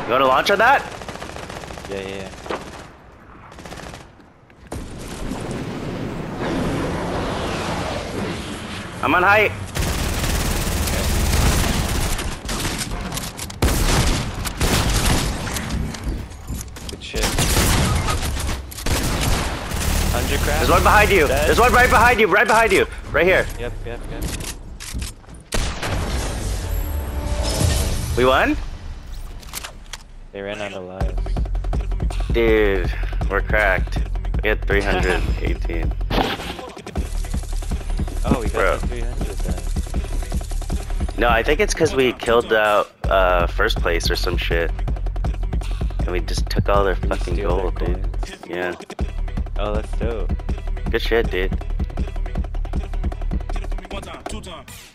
You want to launch on that? Yeah. I'm on height. Good shit. 100 crack. There's one behind you. Dead. There's one right behind you. Right behind you. Right here. Yep. We won? They ran out of lives. Dude, we're cracked. We had 318. Oh, we Bro. got the 300 then. No, I think it's because we killed out first place or some shit. And we just took all their fucking steal their gold, dude. Yeah. Oh, that's dope. Good shit, dude. One time, two times.